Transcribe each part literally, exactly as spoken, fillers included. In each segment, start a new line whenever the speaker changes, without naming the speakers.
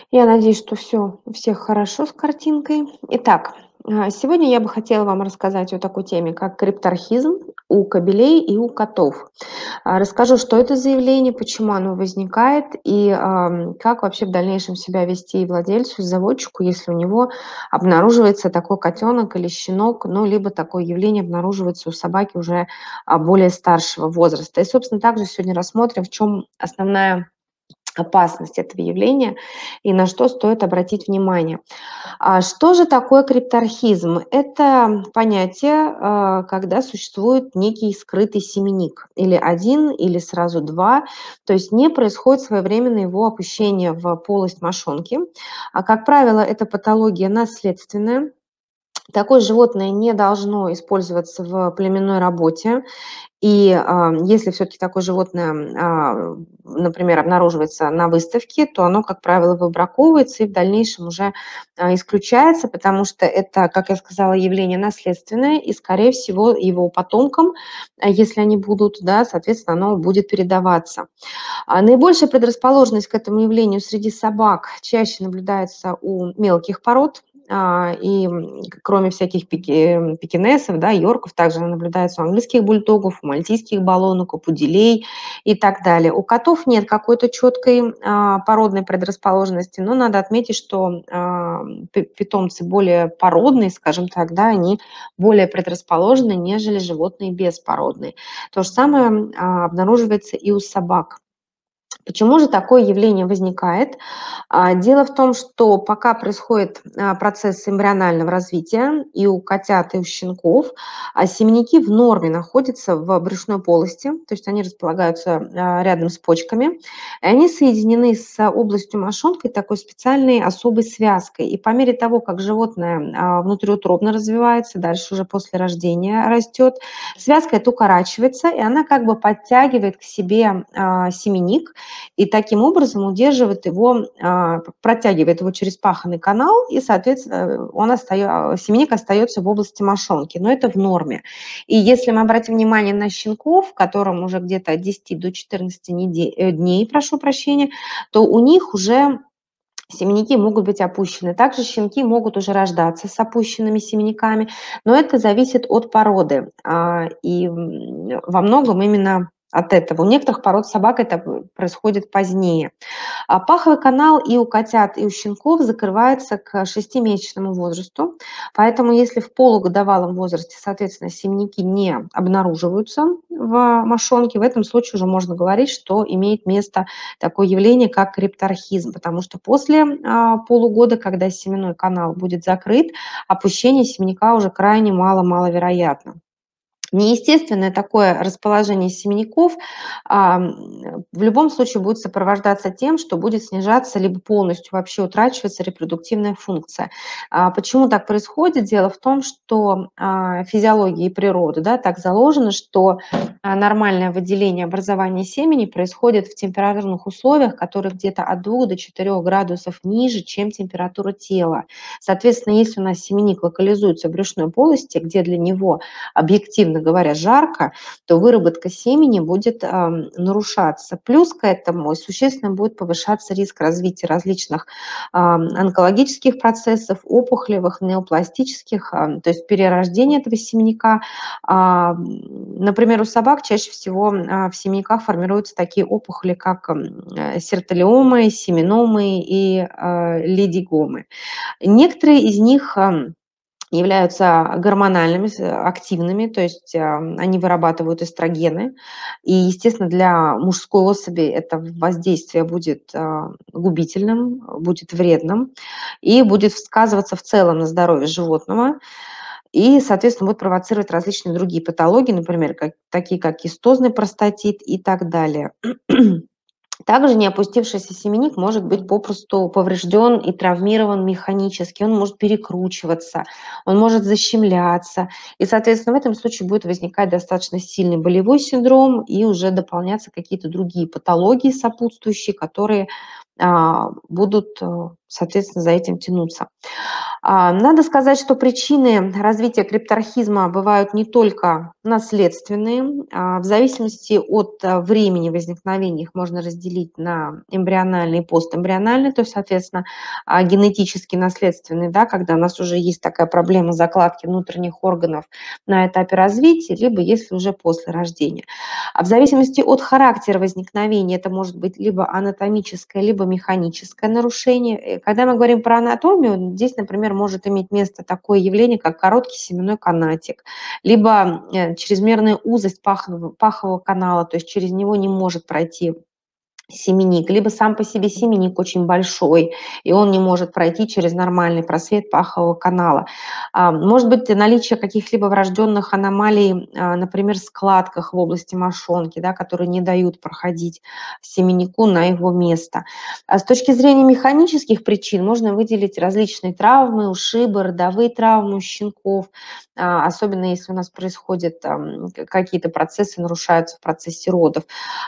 Я надеюсь, что всё у всех хорошо с картинкой. Итак, а, сегодня я бы хотела вам рассказать о такой теме, как крипторхизм у кобелей и у котов. А, расскажу, что это за явление, почему оно возникает и, ам, как вообще в дальнейшем себя вести владельцу, заводчику, если у него обнаруживается такой котенок или щенок, ну, либо такое явление обнаруживается у собаки уже, а, более старшего возраста. И, собственно, также сегодня рассмотрим, в чём основная опасность этого явления и на что стоит обратить внимание. А, что же такое крипторхизм? Это понятие, а, когда существует некий скрытый семенник, или один, или сразу два, то есть не происходит своевременно его опущение в полость мошонки. А, как правило, это патология наследственная. Такое животное не должно использоваться в племенной работе. И, а, если всё-таки такое животное, а, например, обнаруживается на выставке, то оно, как правило, выбраковывается и в дальнейшем уже, а, исключается, потому что это, как я сказала, явление наследственное, и, скорее всего, его потомкам, а, если они будут, да, соответственно, оно будет передаваться. А, наибольшая предрасположенность к этому явлению среди собак чаще наблюдается у мелких пород. А, и, м, кроме всяких пеки пекинесов, да, йорков, также она наблюдается у английских бульдогов, у мальтийских баллонок, у пуделей и так далее. У котов нет какой-то четкой, а, породной предрасположенности, но надо отметить, что, а, пи питомцы более породные, скажем так, да, они более предрасположены, нежели животные беспородные. То же самое, а, обнаруживается и у собак. Почему же такое явление возникает? А, дело в том, что пока происходит, а, процесс эмбрионального развития и у котят, и у щенков, а, семенники в норме находятся в брюшной полости, то есть они располагаются, а, рядом с почками, и они соединены с областью мошонкой такой специальной особой связкой. И по мере того, как животное, а, внутриутробно развивается, дальше уже после рождения растет, связка эта укорачивается, и она как бы подтягивает к себе, а, семенник и таким образом удерживает его, а, протягивает его через паханный канал, и, соответственно, он остаё семенник остается в области мошонки, но это в норме. И если мы обратим внимание на щенков, которым уже где-то от десяти до четырнадцати неде э, дней, прошу прощения, то у них уже семенники могут быть опущены. Также щенки могут уже рождаться с опущенными семенниками, но это зависит от породы, а, и, м, во многом именно от этого. У некоторых пород собак это п происходит позднее. А паховый канал и у котят, и у щенков закрывается к шестимесячному возрасту, поэтому если в полугодовалом возрасте, соответственно, семенники не обнаруживаются в мошонке, в этом случае уже можно говорить, что имеет место такое явление, как крипторхизм, потому что после, а, полугода, когда семенной канал будет закрыт, опущение семенника уже крайне мало маловероятно. Неестественное такое расположение семенников, ам, в любом случае будет сопровождаться тем, что будет снижаться либо полностью вообще утрачиваться репродуктивная функция. А, почему так происходит? Дело в том, что, а, физиологией природы, да, так заложено, что, а, нормальное выделение образования семени происходит в температурных условиях, которые где-то от двух до четырёх градусов ниже, чем температура тела. Соответственно, если у нас семенник локализуется в брюшной полости, где для него, объективно говоря, жарко, то выработка семени будет, ам, нарушаться. Плюс к этому существенно будет повышаться риск развития различных, ам, онкологических процессов, опухолевых, неопластических, ам, то есть перерождение этого семенника. Ам, например, у собак чаще всего, а, в семенниках формируются такие опухоли, как, м, э, сертолиомы, семиномы и, а, лейдигомы. Некоторые из них, ам, являются гормональными, с активными, то есть, ам, они вырабатывают эстрогены. И, естественно, для мужской особи это воздействие будет, а, губительным, будет вредным и будет сказываться в целом на здоровье животного. И, соответственно, будет провоцировать различные другие патологии, например, как такие как кистозный простатит и так далее. Также неопустившийся семенник может быть попросту поврежден и травмирован механически, он может перекручиваться, он может защемляться. И, соответственно, в этом случае будет возникать достаточно сильный болевой синдром и уже дополняться какие-то другие патологии сопутствующие, которые, а, будут, э, соответственно, за этим тянуться. А, надо сказать, что причины развития крипторхизма бывают не только наследственные. А, в зависимости от а, времени возникновения их можно разделить на эмбриональные и постэмбриональные, то есть, соответственно, а, генетически наследственные, да, когда у нас уже есть такая проблема закладки внутренних органов на этапе развития, либо если уже после рождения. А в зависимости от характера возникновения это может быть либо анатомическое, либо механическое нарушение. Э, Когда мы говорим про анатомию, здесь, например, может иметь место такое явление, как короткий семенной канатик, либо э, чрезмерная узость пахового, пахового канала, то есть через него не может пройти семенник, либо сам по себе семенник очень большой, и он не может пройти через нормальный просвет пахового канала. А, Может быть, наличие каких-либо врожденных аномалий, а, например, в складках в области мошонки, да, которые не дают проходить семеннику на его место. А с точки зрения механических причин можно выделить различные травмы, ушибы, родовые травмы у щенков, а, особенно если у нас происходят ам, какие-то процессы, нарушаются в процессе родов.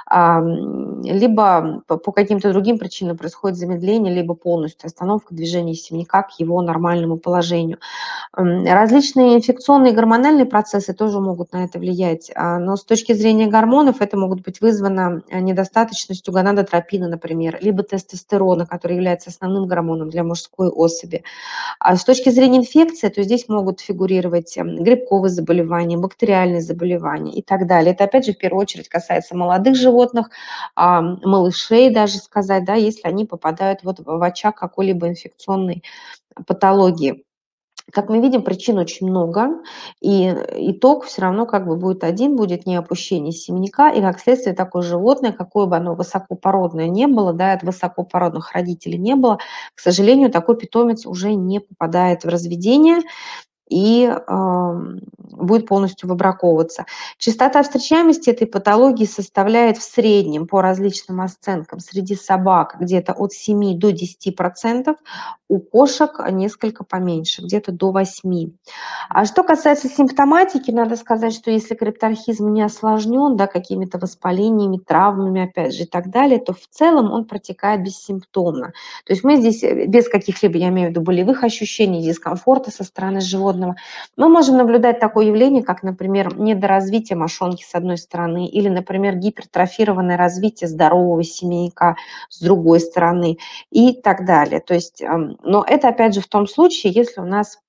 Ам, либо по по каким-то другим причинам происходит замедление, либо полностью остановка движения семенника к его нормальному положению. М, Различные инфекционные и гормональные процессы тоже могут на это влиять, а, но с точки зрения гормонов это могут быть вызвано а, недостаточностью гонадотропина, например, либо тестостерона, который является основным гормоном для мужской особи. А с точки зрения инфекции, то здесь могут фигурировать эм, грибковые заболевания, бактериальные заболевания и так далее. Это, опять же, в первую очередь касается молодых животных, а, малышей даже сказать, да, если они попадают вот в очаг какой-либо инфекционной патологии. Как мы видим, причин очень много, и итог все равно как бы будет один, будет не опущение семенника, и как следствие такое животное, какое бы оно высокопородное не было, да, от высокопородных родителей не было, к сожалению, такой питомец уже не попадает в разведение, и ам, будет полностью выбраковываться. Частота встречаемости этой патологии составляет в среднем по различным оценкам среди собак где-то от семи до десяти процентов, у кошек несколько поменьше, где-то до восьми. А что касается симптоматики, надо сказать, что если крипторхизм не осложнен, да, какими-то воспалениями, травмами, опять же, и так далее, то в целом он протекает бессимптомно. То есть мы здесь э, без каких-либо, я имею в виду, болевых ощущений, дискомфорта со стороны животного, мы можем наблюдать такое явление, как, например, недоразвитие мошонки с одной стороны или, например, гипертрофированное развитие здорового семейника с другой стороны и так далее. То есть, эм, но это, опять же, в том случае, если у нас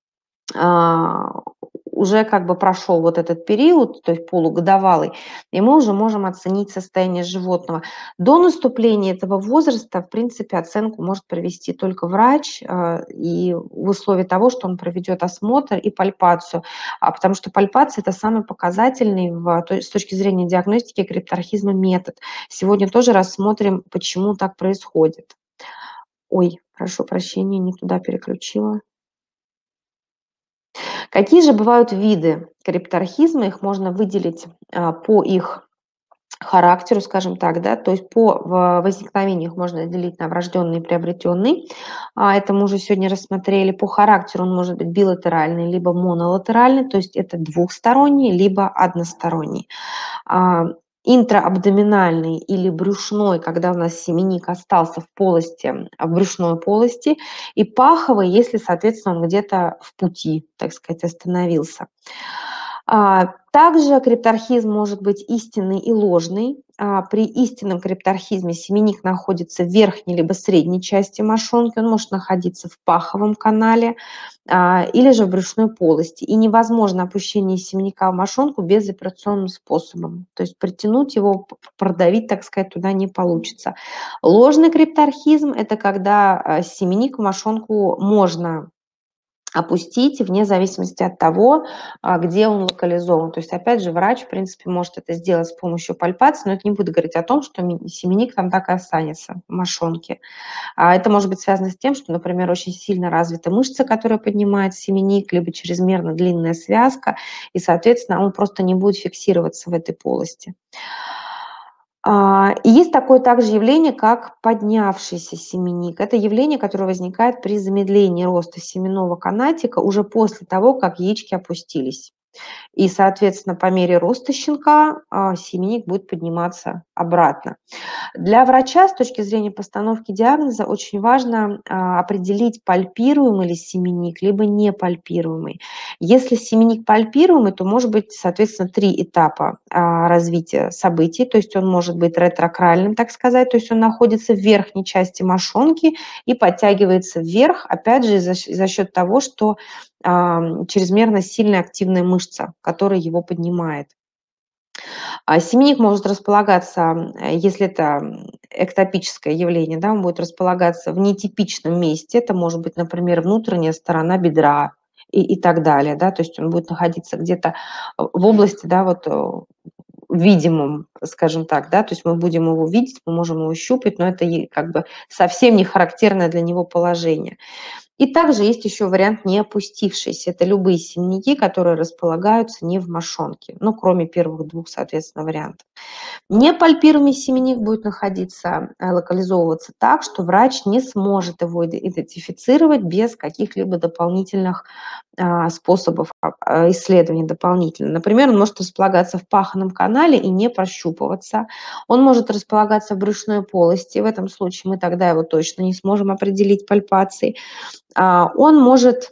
а, уже как бы прошел вот этот период, то есть полугодовалый, и мы уже можем оценить состояние животного. До наступления этого возраста, в принципе, оценку может провести только врач, а, и в условии того, что он проведет осмотр и пальпацию, а, потому что пальпация – это самый показательный в, то есть с точки зрения диагностики крипторхизма метод. Сегодня тоже рассмотрим, почему так происходит. Ой, прошу прощения, не туда переключила. Какие же бывают виды крипторхизма? Их можно выделить а, по их характеру, скажем так, да, то есть по в- возникновению их можно делить на врожденный и приобретенный. А, это мы уже сегодня рассмотрели. По характеру он может быть билатеральный, либо монолатеральный, то есть это двухсторонний, либо односторонний. А, Интраабдоминальный или брюшной, когда у нас семенник остался в полости, а, в брюшной полости, и паховый, если, соответственно, он где-то в пути, так сказать, остановился. А, Также крипторхизм может быть истинный и ложный. А, При истинном крипторхизме семенник находится в верхней либо средней части мошонки, он может находиться в паховом канале а, или же в брюшной полости. И невозможно опущение семенника в мошонку безоперационным способом. То есть притянуть его, п- продавить, так сказать, туда не получится. Ложный крипторхизм – это когда а, семенник в мошонку можно опустить вне зависимости от того, а, где он локализован. То есть, опять же, врач, в принципе, может это сделать с помощью пальпации, но это не будет говорить о том, что ми- семенник там так и останется в мошонке. А это может быть связано с тем, что, например, очень сильно развита мышца, которая поднимает семенник, либо чрезмерно длинная связка, и, соответственно, он просто не будет фиксироваться в этой полости. А, и есть такое также явление, как поднявшийся семенник. Это явление, которое возникает при замедлении роста семенного канатика уже после того, как яички опустились. И, соответственно, по мере роста щенка а, семенник будет подниматься обратно. Для врача с точки зрения постановки диагноза очень важно а, определить, пальпируемый ли семенник, либо не пальпируемый. Если семенник пальпируемый, то может быть, соответственно, три этапа а, развития событий. То есть он может быть ретрокральным, так сказать, то есть он находится в верхней части мошонки и подтягивается вверх, опять же, за, за счет того, что а, чрезмерно сильная активная мышца, которая его поднимает. А семенник может располагаться, э, если это эктопическое явление, да, он будет располагаться в нетипичном месте. Это может быть, например, внутренняя сторона бедра и, и так далее. Да, то есть он будет находиться где-то в области, да, вот, э, видимом, скажем так, да, то есть мы будем его видеть, мы можем его щупать, но это и как бы совсем не характерное для него положение. И также есть еще вариант не опустившийся. Это любые семенники, которые располагаются не в мошонке, ну, кроме первых двух, соответственно, вариантов. Непальпируемый семенник будет находиться, э, локализовываться так, что врач не сможет его идентифицировать без каких-либо дополнительных а, способов а, а, исследований дополнительно. Например, он может располагаться в паханном канале и не прощупываться. Он может располагаться в брюшной полости. В этом случае мы тогда его точно не сможем определить пальпацией. А, Он может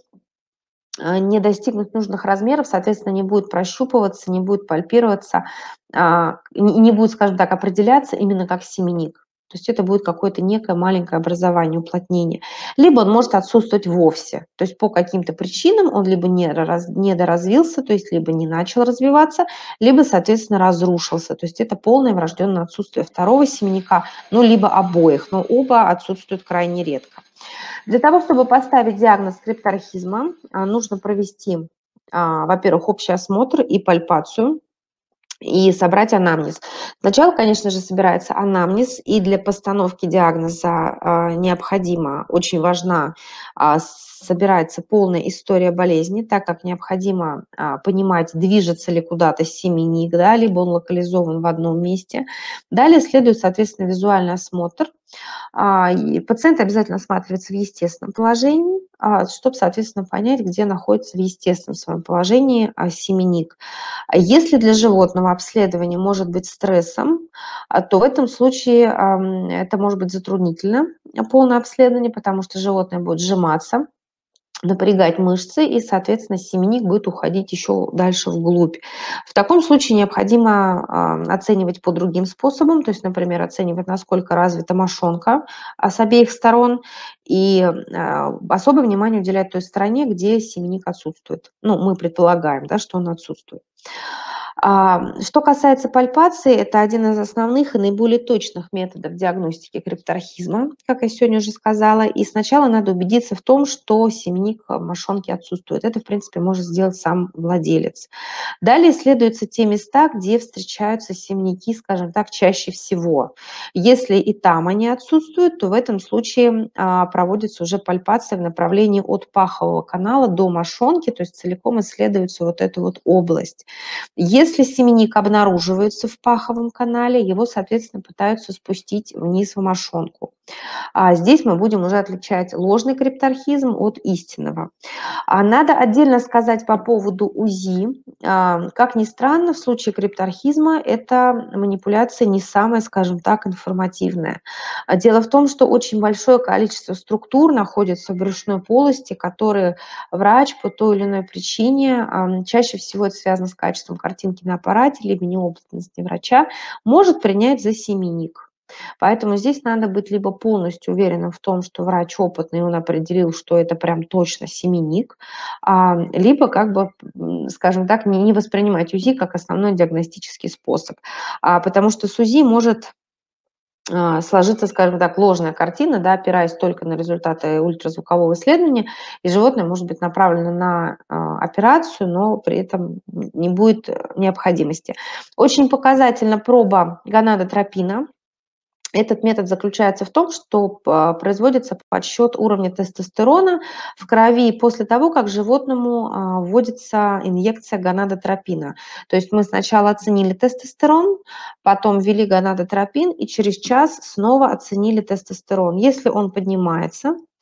а, не достигнуть нужных размеров, соответственно, не будет прощупываться, не будет пальпироваться, а, и не будет, скажем так, определяться именно как семенник. То есть это будет какое-то некое маленькое образование, уплотнение. Либо он может отсутствовать вовсе. То есть по каким-то причинам он либо не раз- недоразвился, то есть либо не начал развиваться, либо, соответственно, разрушился. То есть это полное врожденное отсутствие второго семенника, ну, либо обоих, но оба отсутствуют крайне редко. Для того, чтобы поставить диагноз крипторхизма, а, нужно провести, а, во-первых, общий осмотр и пальпацию, и собрать анамнез. Сначала, конечно же, собирается анамнез, и для постановки диагноза а, необходимо, очень важна, а, собирается полная история болезни, так как необходимо а, понимать, движется ли куда-то семенник, да, либо он локализован в одном месте. Далее следует, соответственно, визуальный осмотр. А, и пациент обязательно осматривается в естественном положении, чтобы, соответственно, понять, где находится в естественном своем положении а, семенник. А Если для животного обследование может быть стрессом, а, то в этом случае ам, это может быть затруднительно, а, полное обследование, потому что животное будет сжиматься, напрягать мышцы, и, соответственно, семенник будет уходить еще дальше вглубь. В таком случае необходимо а, оценивать по другим способам, то есть, например, оценивать, насколько развита мошонка а, с обеих сторон, и а, особое внимание уделять той стороне, где семенник отсутствует. Ну, мы предполагаем, да, что он отсутствует. А, Что касается пальпации, это один из основных и наиболее точных методов диагностики крипторхизма, как я сегодня уже сказала. И сначала надо убедиться в том, что семенник в мошонке отсутствует. Это, в принципе, может сделать сам владелец. Далее исследуются те места, где встречаются семенники, скажем так, чаще всего. Если и там они отсутствуют, то в этом случае а, проводится уже пальпация в направлении от пахового канала до мошонки, то есть целиком исследуется вот эта вот область. Если семенник обнаруживается в паховом канале, его, соответственно, пытаются спустить вниз в мошонку. А здесь мы будем уже отличать ложный крипторхизм от истинного. А Надо отдельно сказать по поводу УЗИ. А, Как ни странно, в случае крипторхизма эта манипуляция не самая, скажем так, информативная. А Дело в том, что очень большое количество структур находится в брюшной полости, которые врач по той или иной причине, ам, чаще всего это связано с качеством картинки на аппарате, либо неопытности врача, может принять за семенник. Поэтому здесь надо быть либо полностью уверенным в том, что врач опытный, он определил, что это прям точно семенник, а, либо как бы, м, скажем так, не, не воспринимать УЗИ как основной диагностический способ. А, потому что с УЗИ может а, сложиться, скажем так, ложная картина, да, опираясь только на результаты ультразвукового исследования, и животное может быть направлено на а, операцию, но при этом не будет э, необходимости. Очень показательна проба гонадотропина. Этот метод заключается в том, что а, производится подсчет уровня тестостерона в крови после того, как животному а, вводится инъекция гонадотропина. То есть мы сначала оценили тестостерон, потом ввели гонадотропин и через час снова оценили тестостерон. Если он поднимается,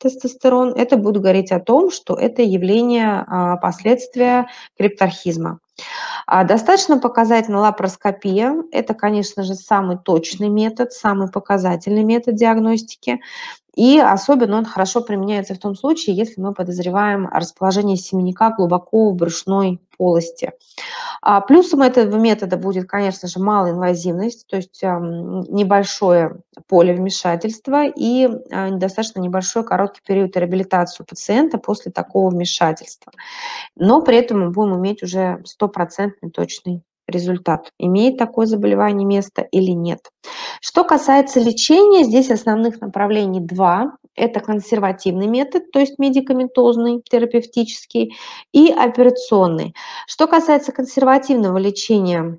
тестостерон, это будет говорить о том, что это явление, а, последствия крипторхизма. А, достаточно показательна лапароскопия. Это, конечно же, самый точный метод, самый показательный метод диагностики. И особенно он хорошо применяется в том случае, если мы подозреваем расположение семенника глубоко в брюшной полости. А, плюсом этого метода будет, конечно же, малоинвазивность, то есть ам, небольшое поле вмешательства и а, достаточно небольшой короткий период реабилитации у пациента после такого вмешательства. Но при этом мы будем иметь уже стопроцентный точный результат, имеет такое заболевание место или нет. Что касается лечения, здесь основных направлений два. Это консервативный метод, то есть медикаментозный, терапевтический, и операционный. Что касается консервативного лечения,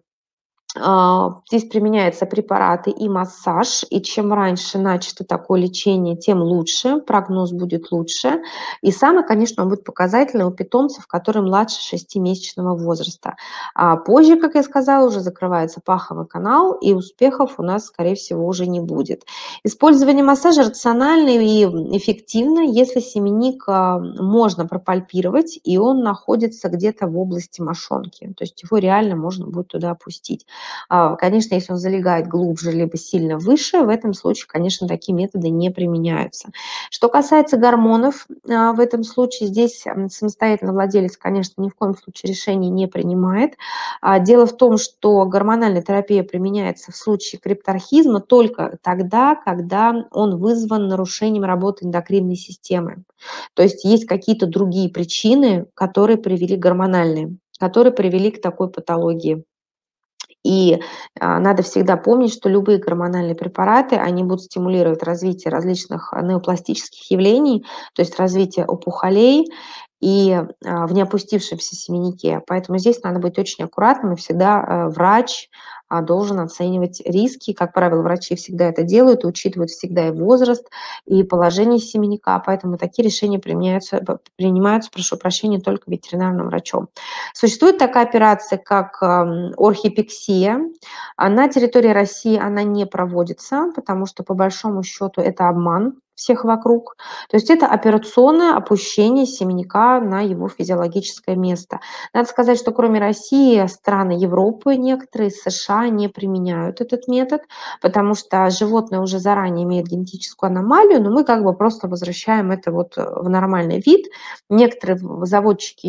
а, здесь применяются препараты и массаж, и чем раньше начато такое лечение, тем лучше, прогноз будет лучше. И самое, конечно, он будет показательный у питомцев, которые младше шестимесячного возраста. А позже, как я сказала, уже закрывается паховый канал, и успехов у нас, скорее всего, уже не будет. Использование массажа рационально и эффективно, если семенник а, можно пропальпировать, и он находится где-то в области мошонки, то есть его реально можно будет туда опустить. А, Конечно, если он залегает глубже либо сильно выше, в этом случае, конечно, такие методы не применяются. Что касается гормонов, а, в этом случае здесь м, самостоятельно владелец, конечно, ни в коем случае решение не принимает. А, Дело в том, что гормональная терапия применяется в случае крипторхизма только тогда, когда он вызван нарушением работы эндокринной системы. То есть есть какие-то другие причины, которые привели гормональные, которые привели к такой патологии. И а, надо всегда помнить, что любые гормональные препараты, они будут стимулировать развитие различных а, неопластических явлений, то есть развитие опухолей и а, в неопустившемся семеннике. Поэтому здесь надо быть очень аккуратным, и всегда а, врач а, должен оценивать риски. Как правило, врачи всегда это делают, и учитывают всегда и возраст, и положение семенника. Поэтому такие решения применяются, принимаются, прошу прощения, только ветеринарным врачом. Существует такая операция, как ам, орхипексия. А На территории России она не проводится, потому что, по большому счету, это обман всех вокруг. То есть это операционное опущение семенника на его физиологическое место. Надо сказать, что кроме России, страны Европы, некоторые США не применяют этот метод, потому что животное уже заранее имеет генетическую аномалию, но мы как бы просто возвращаем это вот в нормальный вид. Некоторые заводчики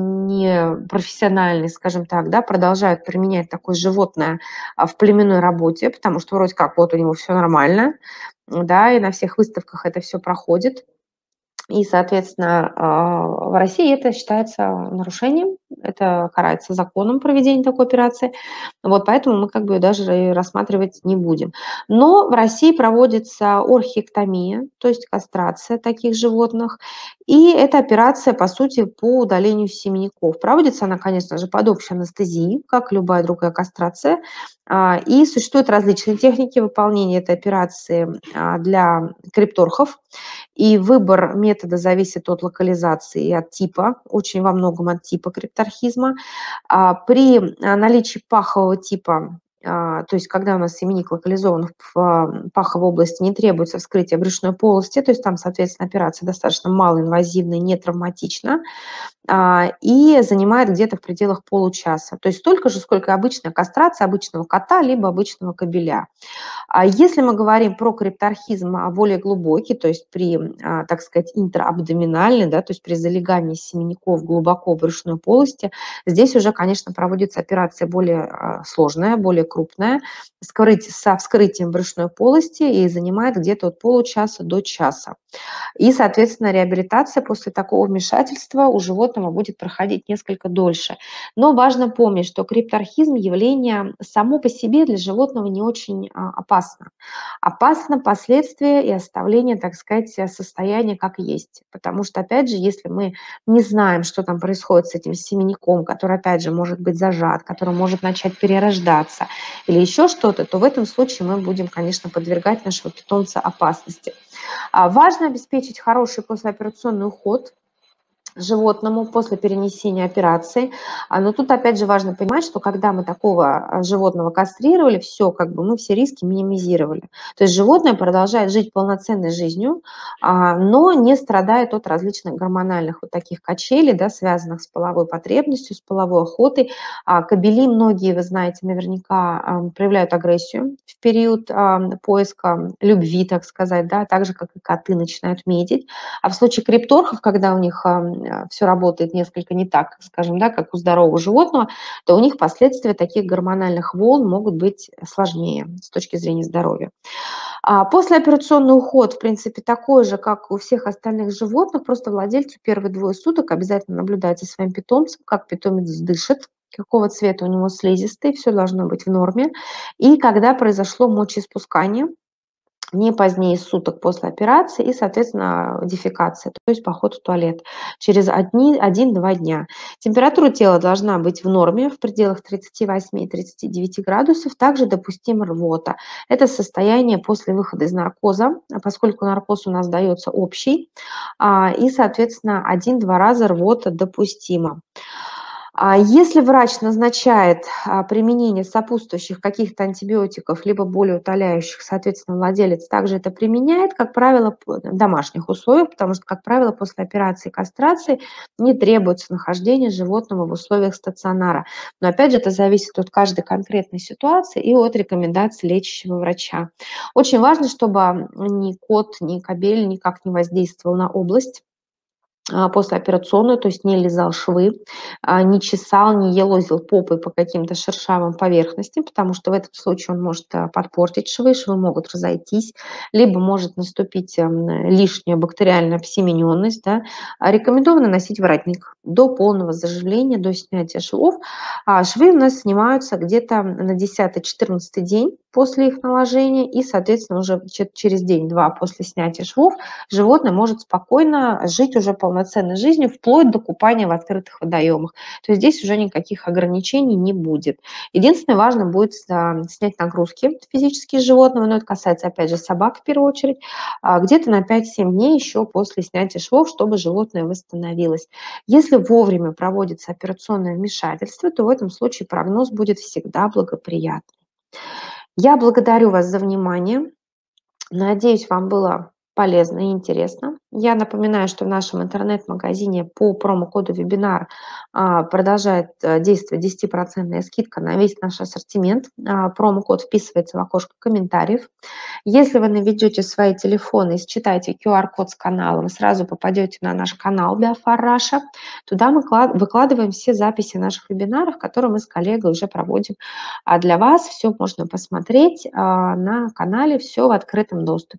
не профессиональные, скажем так, да, продолжают применять такое животное а, в племенной работе, потому что вроде как вот у него все нормально, да, и на всех выставках это все проходит. И, соответственно, а, в России это считается нарушением, это карается законом проведение такой операции. Вот поэтому мы как бы её даже и рассматривать не будем. Но в России проводится орхиэктомия, то есть кастрация таких животных. И это операция, по сути, по удалению семенников. Проводится она, конечно же, под общей анестезией, как любая другая кастрация. А, И существуют различные техники выполнения этой операции а, для крипторхов. И выбор метода зависит от локализации и от типа, очень во многом от типа крипторхизма. А, При а, наличии пахового типа, а, то есть когда у нас семенник локализован в а, паховой области, не требуется вскрытие брюшной полости, то есть там, соответственно, операция достаточно малоинвазивная, не травматична, а, и занимает где-то в пределах получаса. То есть столько же, сколько и обычная кастрация обычного кота либо обычного кобеля. А если мы говорим про крипторхизм а, более глубокий, то есть при, а, так сказать, интраабдоминальной, да, то есть при залегании семенников глубоко в брюшной полости, здесь уже, конечно, проводится операция более а, сложная, более крупная, скрыть- со вскрытием брюшной полости и занимает где-то от получаса до часа. И, соответственно, реабилитация после такого вмешательства у животного будет проходить несколько дольше. Но важно помнить, что крипторхизм явление само по себе для животного не очень а, опасно. Опасно последствия и оставление, так сказать, э, состояния как есть. Потому что, опять же, если мы не знаем, что там происходит с этим семенником, который, опять же, может быть зажат, который может начать перерождаться или еще что-то, то в этом случае мы будем, конечно, подвергать нашего питомца опасности. А, Важно обеспечить хороший послеоперационный уход, животному после перенесения операции. А, но тут опять же важно понимать, что когда мы такого а, животного кастрировали, все, как бы мы все риски минимизировали. То есть животное продолжает жить полноценной жизнью, а, но не страдает от различных гормональных вот таких качелей, да, связанных с половой потребностью, с половой охотой. А, Кобели многие, вы знаете, наверняка ам, проявляют агрессию в период ам, поиска любви, так сказать, да, так же, как и коты начинают медить. А в случае крипторхов, когда у них все работает несколько не так, скажем, да, как у здорового животного, то у них последствия таких гормональных волн могут быть сложнее с точки зрения здоровья. А послеоперационный уход, в принципе, такой же, как у всех остальных животных, просто владельцу первые двое суток обязательно наблюдать за своим питомцем, как питомец дышит, какого цвета у него слизистые, все должно быть в норме. И когда произошло мочеиспускание, не позднее суток после операции и, соответственно, дефекация, то есть поход в туалет через одни один-два дня. Температура тела должна быть в норме, в пределах тридцати восьми — тридцати девяти градусов. Также допустима рвота. Это состояние после выхода из наркоза, а поскольку наркоз у нас дается общий, а, и, соответственно, один-два раза рвота допустима. А если врач назначает а, применение сопутствующих каких-то антибиотиков, либо болеутоляющих, соответственно, владелец также это применяет, как правило, в домашних условиях, потому что, как правило, после операции кастрации не требуется нахождение животного в условиях стационара. Но, опять же, это зависит от каждой конкретной ситуации и от рекомендаций лечащего врача. Очень важно, чтобы ни кот, ни кобель никак не воздействовал на область а, послеоперационную, то есть не лизал швы, а, не чесал, не елозил попой по каким-то шершавым поверхностям, потому что в этом случае он может а, подпортить швы, швы могут разойтись, либо может наступить ам, лишняя бактериальная обсемененность. Да. А Рекомендовано носить воротник до полного заживления, до снятия швов. А швы у нас снимаются где-то на десятый-четырнадцатый день после их наложения, и, соответственно, уже че- через день-два после снятия швов животное может спокойно жить уже полноценной жизнью, вплоть до купания в открытых водоемах. То есть здесь уже никаких ограничений не будет. Единственное, важно будет а, снять нагрузки физические с животного, но это касается, опять же, собак в первую очередь, а, где-то на пять-семь дней еще после снятия швов, чтобы животное восстановилось. Если вовремя проводится операционное вмешательство, то в этом случае прогноз будет всегда благоприятный. Я благодарю вас за внимание. Надеюсь, вам было полезно и интересно. Я напоминаю, что в нашем интернет-магазине по промокоду вебинар а, продолжает а, действовать десятипроцентная скидка на весь наш ассортимент. А, Промокод вписывается в окошко комментариев. Если вы наведете свои телефоны и считаете ку ар-код с канала, вы сразу попадете на наш канал Биофар Раша. Туда мы выкладываем все записи наших вебинаров, которые мы с коллегой уже проводим. А для вас все можно посмотреть а, на канале, все в открытом доступе.